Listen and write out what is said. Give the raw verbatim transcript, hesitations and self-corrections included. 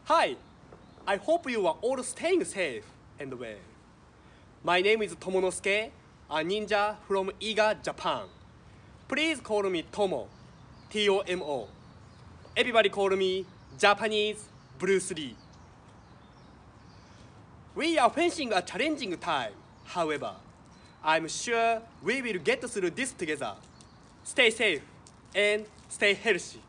Hi, I hope you are all staying safe and well. My name is Tomonosuke, a ninja from Iga, Japan. Please call me Tomo, T O M O. Everybody call me Japanese Bruce Lee. We are facing a challenging time. However, I'm sure we will get through this together. Stay safe and stay healthy.